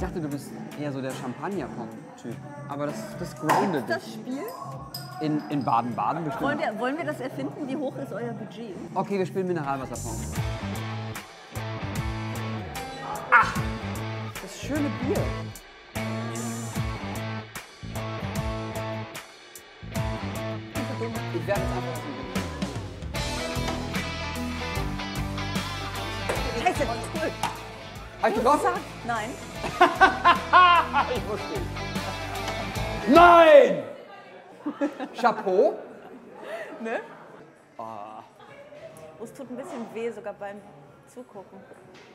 dachte, du bist eher so der Champagner-Pong-Typ. Aber das groundet Das dich. Spiel? In Baden-Baden bestimmt. Wollen wir das erfinden? Wie hoch ist euer Budget? Okay, wir spielen Mineralwasserpong. Ach! Das schöne Bier. Ich werde jetzt einfach aus dem Bild. Scheiße, cool. Hab ich getroffen? Nein. Ich wusste nicht. Nein! Chapeau. Ne? Oh, es tut ein bisschen weh, sogar beim Zugucken.